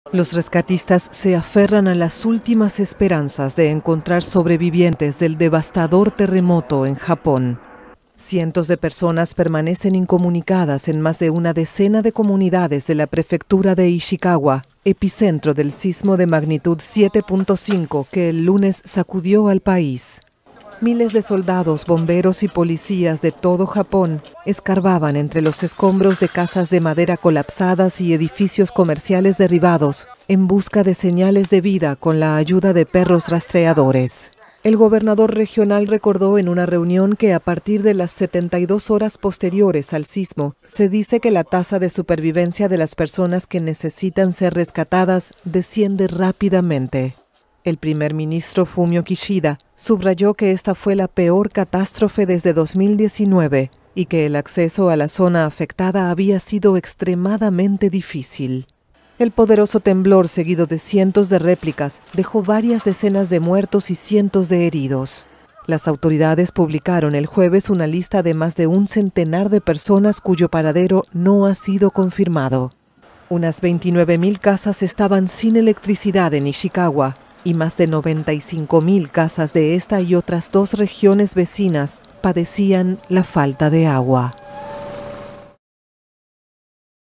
Los rescatistas se aferran a las últimas esperanzas de encontrar sobrevivientes del devastador terremoto en Japón. Cientos de personas permanecen incomunicadas en más de una decena de comunidades de la prefectura de Ishikawa, epicentro del sismo de magnitud 7.5 que el lunes sacudió al país. Miles de soldados, bomberos y policías de todo Japón escarbaban entre los escombros de casas de madera colapsadas y edificios comerciales derribados en busca de señales de vida con la ayuda de perros rastreadores. El gobernador regional recordó en una reunión que a partir de las 72 horas posteriores al sismo, se dice que la tasa de supervivencia de las personas que necesitan ser rescatadas desciende rápidamente. El primer ministro Fumio Kishida subrayó que esta fue la peor catástrofe desde 2019 y que el acceso a la zona afectada había sido extremadamente difícil. El poderoso temblor, seguido de cientos de réplicas, dejó varias decenas de muertos y cientos de heridos. Las autoridades publicaron el jueves una lista de más de un centenar de personas cuyo paradero no ha sido confirmado. Unas 29.000 casas estaban sin electricidad en Ishikawa y más de 95.000 casas de esta y otras dos regiones vecinas padecían la falta de agua.